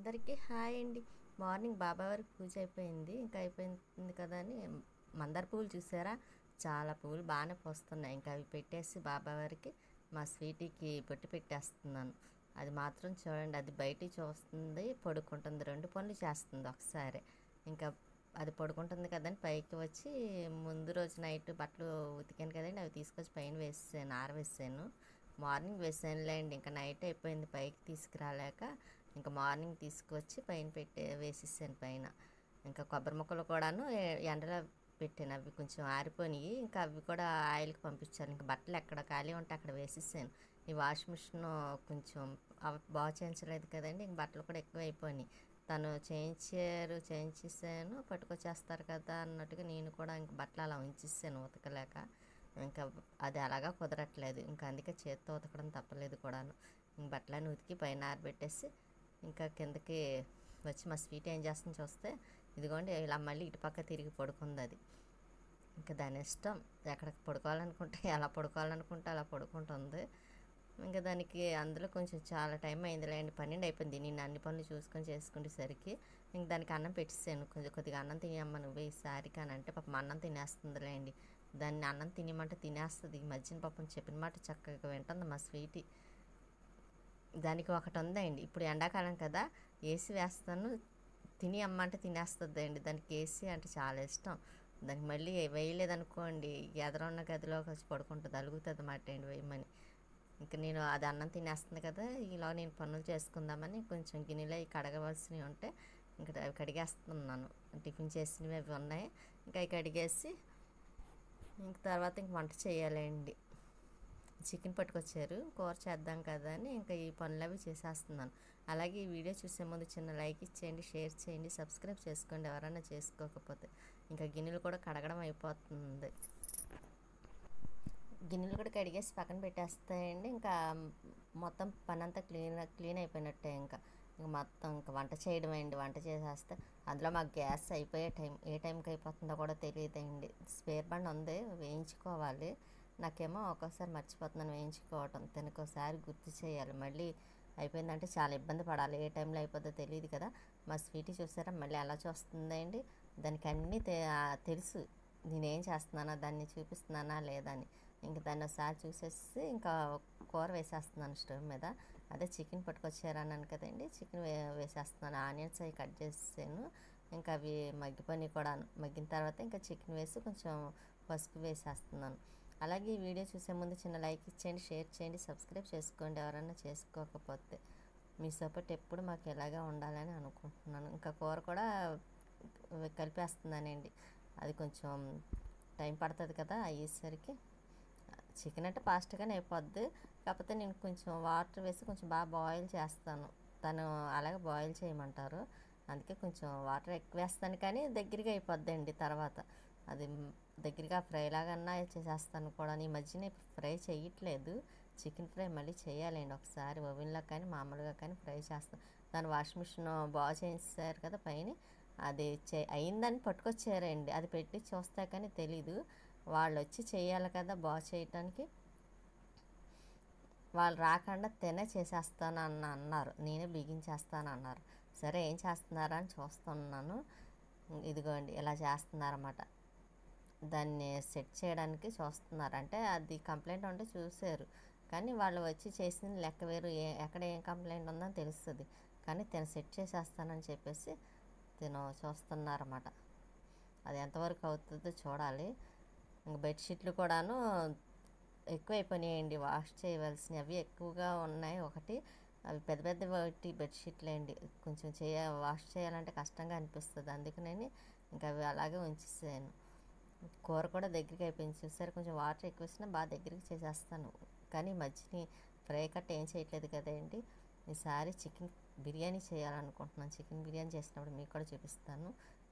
అందరికీ హాయ్ అండి. మార్నింగ్ బాబా వారికి పూజ అయిపోయింది. ఇంకా అయిపోయింది కదా అని మందార పువ్వులు చూసారా, చాలా పువ్వులు బాగానే పోస్తున్నాయి. ఇంకా అవి పెట్టేసి బాబా వారికి మా స్వీటీకి బొట్టు పెట్టేస్తున్నాను. అది మాత్రం చూడండి, అది బయటికి చూస్తుంది, పడుకుంటుంది, రెండు పనులు చేస్తుంది ఒకసారి. ఇంకా అది పడుకుంటుంది కదని పైకి వచ్చి ముందు రోజు నైట్ బట్టలు ఉతికాను కదండి, అవి తీసుకొచ్చి పైన వేసాను, ఆరవేసాను. మార్నింగ్ వేసానులేండి, ఇంకా నైట్ అయిపోయింది పైకి తీసుకురాలేక. ఇంకా మార్నింగ్ తీసుకొచ్చి పైన వేసేసాను పైన. ఇంకా కొబ్బరి ముక్కలు కూడాను ఎండలో పెట్టాను, అవి కొంచెం ఆరిపోయినాయి. ఇంకా అవి కూడా ఆయిల్కి పంపించాను. ఇంకా బట్టలు ఎక్కడ ఖాళీ ఉంటే అక్కడ వేసేసాను. ఈ వాషింగ్ మిషన్ కొంచెం బాగా చేయించలేదు కదండి, ఇంక బట్టలు కూడా ఎక్కువ అయిపోయినాయి. తను చేయించేసాను, పట్టుకొచ్చేస్తారు కదా అన్నట్టుగా నేను కూడా ఇంక బట్టలు అలా ఉంచేసాను ఉతకలేక. ఇంకా అది అలాగా కుదరట్లేదు, ఇంకా అందుకే చేత్తో ఉతకడం తప్పలేదు కూడాను. ఇంక బట్టలన్నీ ఉతికి పైన ఆరబెట్టేసి ఇంకా కిందకి వచ్చి మా స్వీట్ ఏం చేస్తుందో చూస్తే, ఇదిగోండి ఇలా మళ్ళీ ఇటుపక్క తిరిగి పడుకుంది అది. ఇంకా దాని ఇష్టం, ఎక్కడికి పడుకోవాలనుకుంటే ఎలా పడుకోవాలనుకుంటే అలా పడుకుంటుంది. ఇంకా దానికి అందులో కొంచెం చాలా టైం అయిందిలేండి, 12 అయిపోయింది. నేను అన్ని పనులు చూసుకొని చేసుకునేసరికి ఇంక దానికి అన్నం పెట్టేసాను. కొద్దిగా అన్నం తినేయమ్మ నువ్వు ఈసారికి అని అంటే పాపం అన్నం తినేస్తుందిలేండి. దాన్ని అన్నం తినేయమంటే తినేస్తుంది. ఈ మధ్యన పాపం చెప్పిన మాట చక్కగా వింటుంది మా స్వీటీ. దానికి ఒకటి ఉందండి, ఇప్పుడు ఎండాకాలం కదా, ఏసీ వేస్తాను, తిని అమ్మంటే తినేస్తుంది అండి. దానికి ఏసీ అంటే చాలా ఇష్టం. దానికి మళ్ళీ వేయలేదనుకోండి, ఎదరున్న గదిలోకి వచ్చి పడుకుంటుంది, అలుగుతుంది అన్నమాట అండి వేయమని. ఇంకా నేను అది అన్నం తినేస్తుంది కదా, ఇలా నేను పనులు చేసుకుందామని కొంచెం గిన్నెలో కడగవలసినవి ఉంటే ఇంకా అవి కడిగేస్తున్నాను. టిఫిన్ చేసినవి అవి ఉన్నాయి, ఇంకా అవి కడిగేసి ఇంక తర్వాత ఇంక వంట చేయాలండి. చికెన్ పట్టుకొచ్చారు, కూర చేద్దాం కదా అని ఇంకా ఈ పనులు అవి చేసేస్తున్నాను. అలాగే ఈ వీడియో చూసే ముందు చిన్న లైక్ ఇచ్చేయండి, షేర్ చేయండి, సబ్స్క్రైబ్ చేసుకోండి ఎవరైనా చేసుకోకపోతే. ఇంకా గిన్నెలు కూడా కడగడం అయిపోతుంది. గిన్నెలు కూడా కడిగేసి పక్కన పెట్టేస్తాయండి. ఇంకా మొత్తం పని అంతా క్లీన్ అయిపోయినట్టే. ఇంకా మొత్తం ఇంకా వంట చేయడం అండి. వంట చేసేస్తే అందులో మాకు గ్యాస్ అయిపోయే టైం, ఏ టైంకి అయిపోతుందో కూడా తెలియదండి. స్పేర్ బండ్ ఉంది, వేయించుకోవాలి. నాకేమో ఒక్కోసారి మర్చిపోతున్నాను వేయించుకోవటం, తనకోసారి గుర్తు చేయాలి. మళ్ళీ అయిపోయిందంటే చాలా ఇబ్బంది పడాలి, ఏ టైంలో అయిపోద్దో తెలియదు కదా. మా స్వీటీ చూసారా మళ్ళీ ఎలా చూస్తుందండి, దానికి అన్నీ తెలుసు నేనేం చేస్తున్నానా, దాన్ని చూపిస్తున్నానా లేదా అని. ఇంక దాన్ని ఒకసారి చూసేసి ఇంకా కూర వేసేస్తున్నాను స్టవ్ మీద. అదే చికెన్ పట్టుకొచ్చారన్నాను కదండి, చికెన్ వేసేస్తున్నాను. ఆనియన్స్ అవి కట్ చేసాను, ఇంకా అవి మగ్గిపోయి కూడా. మగ్గిన తర్వాత ఇంకా చికెన్ వేసి కొంచెం పసుపు వేసేస్తున్నాను. అలాగే ఈ వీడియో చూసే ముందు చిన్న లైక్ ఇచ్చేయండి, షేర్ చేయండి, సబ్స్క్రైబ్ చేసుకోండి ఎవరైనా చేసుకోకపోతే. మీ సపోర్ట్ ఎప్పుడు మాకు ఎలాగా ఉండాలని అనుకుంటున్నాను. ఇంకా కూర కూడా కలిపేస్తున్నానండి, అది కొంచెం టైం పడుతుంది కదా అయ్యేసరికి. చికెన్ అంటే ఫాస్ట్గానే అయిపోద్ది, కాకపోతే నేను కొంచెం వాటర్ వేసి కొంచెం బాగా బాయిల్ చేస్తాను. తను అలాగే బాయిల్ చేయమంటారు, అందుకే కొంచెం వాటర్ ఎక్కువ వేస్తాను, కానీ దగ్గరగా అయిపోద్దండి తర్వాత. అది దగ్గరగా ఫ్రై లాగన్నా చేసేస్తాను కూడా. ఈ మధ్యన ఫ్రై చేయట్లేదు, చికెన్ ఫ్రై మళ్ళీ చేయాలండి ఒకసారి ఓవెన్లో కానీ మామూలుగా కానీ ఫ్రై చేస్తాను. దాని వాషింగ్ మిషన్ బాగా చేయించారు కదా పైన, అది అయిందని పట్టుకొచ్చారండి. అది పెట్టి చూస్తే కానీ తెలీదు, వాళ్ళు వచ్చి చేయాలి కదా బాగా చేయటానికి. వాళ్ళు రాకుండా చేసేస్తాను అన్నారు, నేనే బిగించేస్తాను అన్నారు. సరే ఏం చేస్తున్నారా అని చూస్తున్నాను. ఇదిగోండి ఇలా చేస్తున్నారన్నమాట, దాన్ని సెట్ చేయడానికి చూస్తున్నారు. అంటే అది కంప్లైంట్ ఉంటే చూశారు, కానీ వాళ్ళు వచ్చి చేసింది లెక్క వేరు, ఎక్కడ ఏం కంప్లైంట్ ఉందని తెలుస్తుంది. కానీ తను సెట్ చేసేస్తానని చెప్పేసి తను చూస్తున్నారన్నమాట. అది ఎంతవరకు అవుతుందో చూడాలి. ఇంక బెడ్షీట్లు కూడాను ఎక్కువైపోయినాయండి, వాష్ చేయవలసినవి అవి ఎక్కువగా ఉన్నాయి. ఒకటి అవి పెద్ద పెద్ద వాటి బెడ్షీట్లు అండి, కొంచెం వాష్ చేయాలంటే కష్టంగా అనిపిస్తుంది, అందుకని ఇంకా అవి అలాగే ఉంచేసాను. కూర కూడా దగ్గరికి అయిపోయింది చూసారు, కొంచెం వాటర్ ఎక్కువ వేసినా బాగా దగ్గరికి చేసేస్తాను. కానీ మధ్యని ఫ్రై కట్ ఏం చేయట్లేదు కదండి. ఈసారి చికెన్ బిర్యానీ చేయాలనుకుంటున్నాను, చికెన్ బిర్యానీ చేసినప్పుడు మీకు కూడా చూపిస్తాను.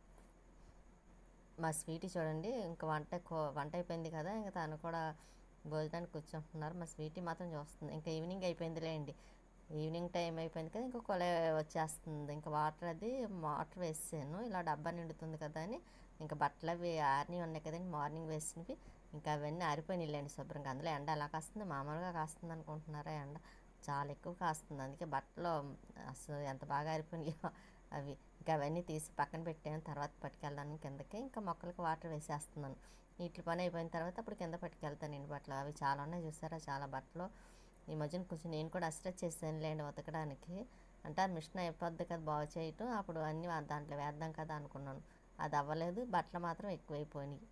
మా స్వీటీ చూడండి, ఇంకా వంట అయిపోయింది కదా, ఇంకా తను కూడా భోజనానికి కూర్చుంటున్నారు. మా స్వీటీ మాత్రం చూస్తుంది. ఇంకా ఈవినింగ్ అయిపోయిందిలేండి, ఈవినింగ్ టైం అయిపోయింది కదా, ఇంకా కొల వచ్చేస్తుంది. ఇంకా వాటర్ వేసాను, ఇలా డబ్బా నిండుతుంది కదా అని. ఇంకా బట్టలు అవి ఆరినవి ఉన్నాయి కదండి మార్నింగ్ వేసినవి, ఇంకా అవన్నీ ఆరిపోయినాయిలేండి శుభ్రంగా. అందులో ఎండ ఎలా కాస్తుంది, మామూలుగా కాస్తుంది అనుకుంటున్నారా ఎండ, చాలా ఎక్కువ కాస్తుంది. అందుకే బట్టలు అసలు ఎంత బాగా ఆరిపోయినాయో అవి. ఇంకా అవన్నీ తీసి పక్కన పెట్టాను. తర్వాత పట్టుకెళ్ళడానికి కిందకి. ఇంకా మొక్కలకి వాటర్ వేసేస్తున్నాను. వీటి పని అయిపోయిన తర్వాత అప్పుడు కింద పట్టుకెళ్తానండి బట్టలు. అవి చాలా ఉన్నాయి చూసారా, చాలా బట్టలు. ఈ మధ్యన కొంచెం నేను కూడా అసిస్టెంట్ చేశానులేండి ఉతకడానికి. అంటే ఆ మిషన్ అయిపోద్ది కదా బాగు చేయటం, అప్పుడు అన్నీ దాంట్లో వేద్దాం కదా అనుకున్నాను. అది అవ్వలేదు. బట్టలు మాత్రం ఎక్కువైపోయినాయి.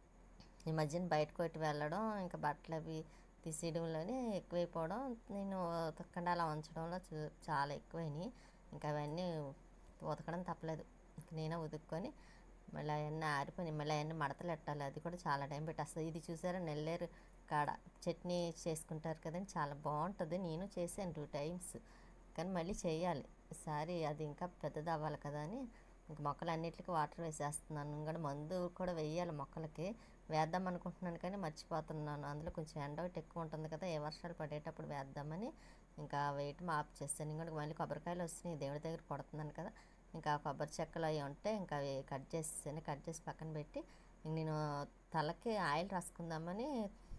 ఈ మధ్యన బయటకు పెట్టి వెళ్ళడం, ఇంకా బట్టలు అవి తీసేయడంలోనే ఎక్కువైపోవడం, నేను ఉతకకుండా అలా ఉంచడంలో చాలా ఎక్కువైనాయి. ఇంకా అవన్నీ ఉతకడం తప్పలేదు. నేనే ఉతుక్కొని మళ్ళీ అవన్నీ ఆరిపోయినాయి. మళ్ళీ అవన్నీ మడతలు పెట్టాలి. అది కూడా చాలా టైం పెట్టేస్తుంది. ఇది చూసారా, నెల్లేరు కాడ చట్నీ చేసుకుంటారు కదండి, చాలా బాగుంటుంది. నేను చేశాను 2 times, కానీ మళ్ళీ చేయాలి ఈసారి. అది ఇంకా పెద్దది అవ్వాలి కదా అని ఇంక మొక్కలన్నిటికీ వాటర్ వేసేస్తున్నాను. ఇంకా మందు కూడా వేయాలి మొక్కలకి. వేద్దాం అనుకుంటున్నాను కానీ మర్చిపోతున్నాను. అందులో కొంచెం ఎండ ఒకటి ఎక్కువ ఉంటుంది కదా, ఏ వర్షాలు పడేటప్పుడు వేద్దామని ఇంకా వేయటం ఆఫ్ చేస్తాను. ఇంకా మళ్ళీ కొబ్బరికాయలు వస్తున్నాయి, దేవుడి దగ్గర కొడుతున్నాను కదా. ఇంకా కొబ్బరి చెక్కలు అవి ఉంటే ఇంకా అవి కట్ చేసి పక్కన పెట్టి నేను తలకి ఆయిల్ రాసుకుందామని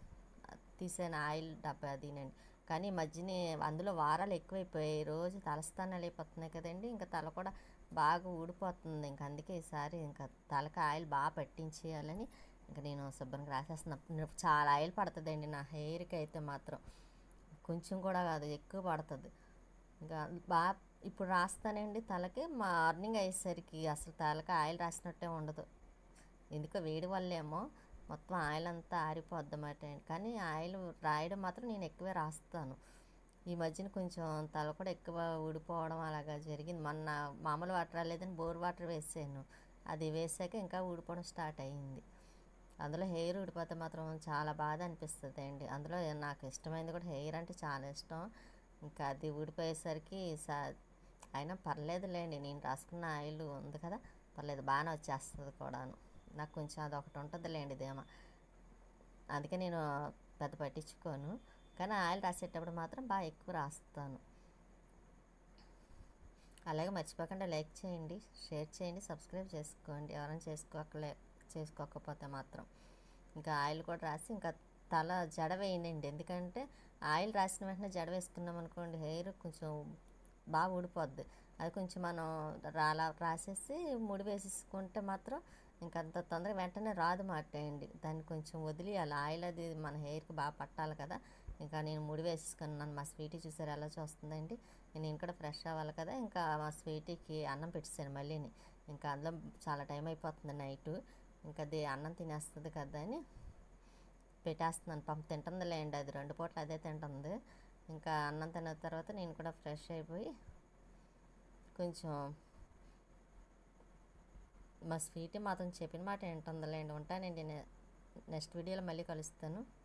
తీసాను. ఆయిల్ డబ్బా అదినండి. కానీ ఈ మధ్యనే అందులో వారాలు ఎక్కువైపోయాయి. రోజు తలస్నానాలు అయిపోతున్నాయి కదండి, ఇంకా తల కూడా బాగా ఊడిపోతుంది. ఇంక అందుకే ఈసారి ఇంకా తలకి ఆయిల్ బాగా పట్టించేయాలని ఇంకా నేను శుభ్రంగా రాసేస్తున్నాను. చాలా ఆయిల్ పడుతుందండి నా హెయిర్కి అయితే మాత్రం. కొంచెం కూడా కాదు, ఎక్కువ పడుతుంది. ఇంకా బాగా ఇప్పుడు రాస్తానండి తలకి. మార్నింగ్ అయ్యేసరికి అసలు తలకి ఆయిల్ రాసినట్టే ఉండదు. ఎందుకో వేడి వల్లేమో మొత్తం ఆయిల్ అంతా ఆరిపోద్ది అన్నమాట. కానీ ఆయిల్ రాయడం మాత్రం నేను ఎక్కువే రాస్తాను. ఈ మధ్యన కొంచెం తల కూడా ఎక్కువ ఊడిపోవడం అలాగా జరిగింది. మొన్న మామూలు వాటర్ రాలేదని బోర్ వాటర్ వేసాను. అది వేసాక ఇంకా ఊడిపోవడం స్టార్ట్ అయ్యింది. అందులో హెయిర్ ఊడిపోతే మాత్రం చాలా బాధ అనిపిస్తుంది అండి. అందులో నాకు ఇష్టమైనది కూడా హెయిర్ అంటే చాలా ఇష్టం. ఇంకా అది ఊడిపోయేసరికి అయినా పర్లేదులేండి, నేను రాసుకున్న ఆయిల్ ఉంది కదా, పర్లేదు, బాగానే వచ్చేస్తుంది కూడాను. నాకు కొంచెం అదొకటి ఉంటుందిలేండి ధీమా. అందుకే నేను పెద్ద పట్టించుకోను. కానీ ఆయిల్ రాసేటప్పుడు మాత్రం బాగా ఎక్కువ రాస్తాను. అలాగే మర్చిపోకుండా లైక్ చేయండి, షేర్ చేయండి, సబ్స్క్రైబ్ చేసుకోండి ఎవరైనా చేసుకోకపోతే మాత్రం. ఇంకా ఆయిల్ కూడా రాసి ఇంకా తల జడ వేయనండి. ఎందుకంటే ఆయిల్ రాసిన వెంటనే జడ వేసుకున్నాం అనుకోండి, హెయిర్ కొంచెం బాగా ఊడిపోద్ది. అది కొంచెం మనం రాసేసి ముడి వేసేసుకుంటే మాత్రం ఇంకంత తొందరగా వెంటనే రాదు మాటేయండి. దాన్ని కొంచెం వదిలేయాలి. ఆయిల్ అది మన హెయిర్కి బాగా పట్టాలి కదా. ఇంకా నేను ముడి వేసేసుకున్నాను. మా స్వీటీ చూసారు ఎలా చూస్తుందండి. నేను కూడా ఫ్రెష్ అవ్వాలి కదా. ఇంకా మా స్వీటీకి అన్నం పెట్టేసాను మళ్ళీని. ఇంకా అందులో చాలా టైం అయిపోతుంది నైటు. ఇంకా అది అన్నం తినేస్తుంది కదా అని పెట్టేస్తున్నాను. తింటుందిలేండి, అది 2 పూటలు అదే తింటుంది. ఇంకా అన్నం తిన్న తర్వాత నేను కూడా ఫ్రెష్ అయిపోయి కొంచెం మా స్వీటీ మాత్రం చెప్పిన మాట వింటుందిలేండి. ఉంటానండి, నెక్స్ట్ వీడియోలో మళ్ళీ కలుస్తాను.